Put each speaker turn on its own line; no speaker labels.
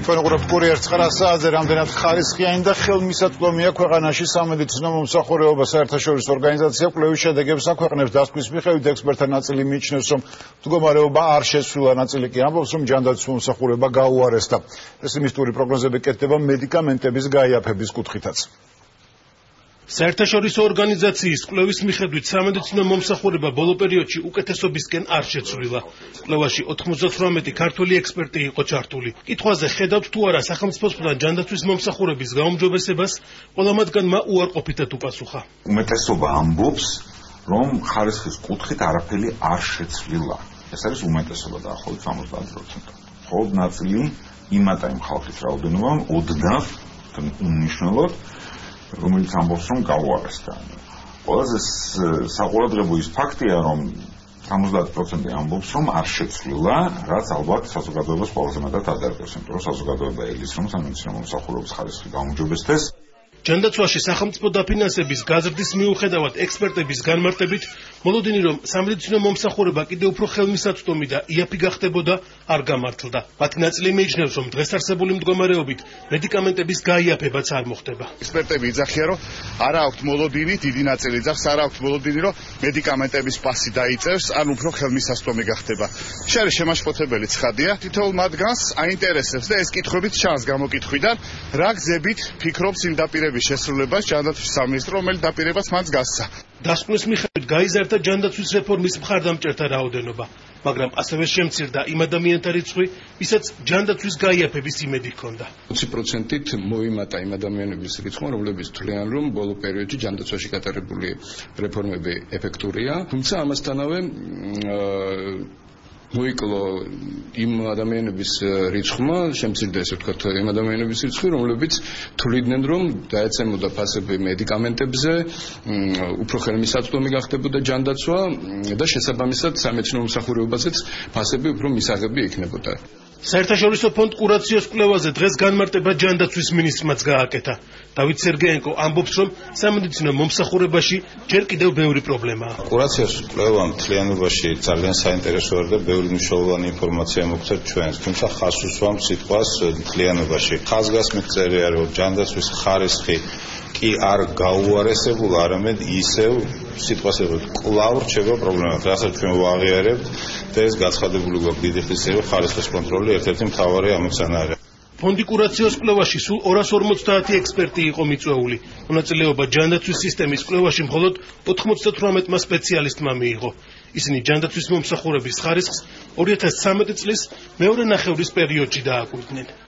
Თქვენ კურიერს 9 საათზე რამდენად ხარისხიანი და ხელმისაწვდომია ქვეყანაში სამედიცინო მომსახურეობა. საერთაშორისო ორგანიზაცია კვლევის შედეგებს აქვეყნებს. დასკვნის მიხედვით ექსპერტთა ნაწილი მიიჩნევს, რომ მდგომარეობა არ შეცვლილა, ნაწილი კი ამბობს, რომ ჯანდაცვის მომსახურება გაუარესდა. პესიმისტური პროგნოზები კეთდება მედიკამენტების გაიაფების კუთხითაც.
საერთაშორისო ორგანიზაციის კვლევის მიხედვით სამედიცინო მომსახურება ბოლო პერიოდში უკეთესობისკენ არ შეცვლილა. კვლევაში 98 ქართველი ექსპერტი იყო ჩართული. კითხვაზე ხედავთ თუ არა სახელმწიფოსგან ჯანდაცვის მომსახურების გაუმჯობესებას, ყველა მათგანმა უარყოფითად უპასუხა.
უმეტესობა ამბობს, რომ ხარისხის კუთხით არაფერი არ შეცვლილა. ეს არის უმეტესობა დაახლოებით 70%. მხოლოდ ნაწილი იმათა იმ ხალხის რაოდენობამ ოდნავ უმნიშვნელოდ რომელიც ამბობს, რომ გაუარესდა. ყველაზე საყურადღებო ის ფაქტია, რომ 70% ამბობს, რომ არ შეცვლილა, რაც ალბათ საზოგადოებას ყველაზე მეტად ადარდებს, იმიტომ რომ საზოგადოება ელის, რომ სამედიცინო მომსახურების ხარისხი გაუმჯობესდეს.
ჯანდაცვაში სახელმწიფო დაფინანსების გაზრდის მიუხედავად ექსპერტების განმარტებით, მოლოდინი რომ სამედიცინო მომსახურება კიდევ უფრო ხელმისაწვდომი და იაფი გახდებოდა, არ გამართლდა. მათი ნაწილი მიიჩნევს, რომ დღეს არსებული მდგომარეობით მედიკამენტების გაიაფებაც არ მოხდება.
ექსპერტები იძახიან, რომ არა აქვთ მოლოდინი, დიდი ნაწილი იძახს, არა აქვთ მოლოდინი, რომ მედიკამენტების პასი დაიწევს, ან უფრო ხელმისაწვდომი გახდება. შენ შემაშფოთებელი ცხადია, თითოეულ მათგანს აინტერესებს და ეს კითხვებით ჩანს გამოკითხვიდან, რა გზებით ფიქრობს იმ დაპირების შესრულებას ჯანდაცვის სამინისტრო, რომელიც დაპირებას მან გასცა.
დასკვნის მიხედვით გაიზარდა ჯანდაცვის რეფორმის მხარდამჭერთა რაოდენობა, მაგრამ ასევე შემცირდა იმ ადამიანთა რიცხვი, ვისაც ჯანდაცვის გაიაფების იმედი ჰქონდა.
20%-ით მოიმატა იმ ადამიანების რიცხვმა, რომლებიც თვლიან, რომ ბოლო პერიოდში ჯანდაცვაში გატარებული რეფორმები ეფექტურია, თუმცა ამასთანავე მოიკლო იმ ადამიანების რიცხვმა, შემცირდა ესე ვთქვათ, იმ ადამიანების რიცხვი, რომლებიც თვლიდნენ, რომ დაეცემოდა ფასები მედიკამენტებზე, უფრო ხელმისაწვდომი გახდებოდა ჯანდაცვა და შესაბამისად სამედიცინო მომსახურებაზეც ფასები უფრო მისაღები იქნებოდა.
საერთაშორისო ფონდ კურაციოს კვლევაზე დღეს განმარტება ჯანდაცვის მინისტრმაც გააკეთა. დავით სერგეენკო ამბობს, რომ სამედიცინო მომსახურებაში ჯერ კიდევ ბევრი პრობლემაა.
კურაციოს კვლევა მთლიანობაში ძალიან საინტერესოა და ბევრი მნიშვნელოვანი ინფორმაცია მოგცეთ ჩვენს, თუმცა ხაზს უსვამს სიტყვას მთლიანობაში. ხაზგასმით წერია, რომ ჯანდაცვის ხარისხი კი არ გაუარესებულა, არამედ ისევ სიტყვას ეხება კვლავ რჩება პრობლემა. რასაც ჩვენ ვაღიარებთ და ეს გაცხადებული გვაქვს დიდი ხნის წინ, ხარისხის კონტროლი ერთ-ერთი მთავარი ამოცანაა.
ფონდი კურაციოს კვლევაში სულ 250 ექსპერტი იყო მიწვეული. მონაწილეობა ჯანდაცვის სისტემის კვლევაში მხოლოდ 98 სპეციალისტმა მიიღო. ისინი ჯანდაცვის მომსახურების ხარისხს 2013 წლის მეორე ნახევრის პერიოდში დააკვირდნენ.